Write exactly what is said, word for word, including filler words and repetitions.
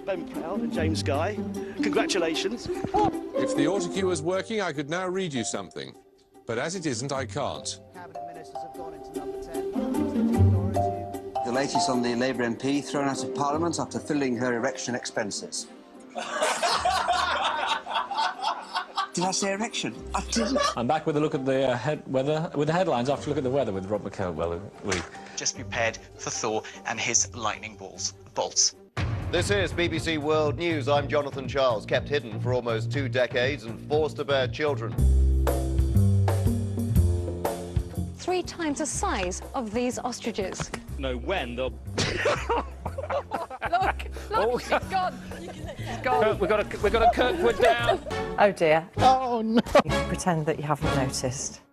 Ben Proud and James Guy. Congratulations. If the autocue was working, I could now read you something. But as it isn't, I can't. Cabinet ministers have gone into number ten. The latest on the Labour M P thrown out of Parliament after filling her erection expenses. Did I say erection? I didn't. I'm back with a look at the uh, head weather, with the headlines after a look at the weather with Rob McKell. Well, we just prepared for Thor and his lightning balls, bolts. This is B B C World News. I'm Jonathan Charles, kept hidden for almost two decades and forced to bear children. Three times the size of these ostriches. Know when they'll... Look, look, Oh. she's gone. She's gone. We've got a, we've got a Kirkwood down. Oh dear. Oh, no. Pretend that you haven't noticed.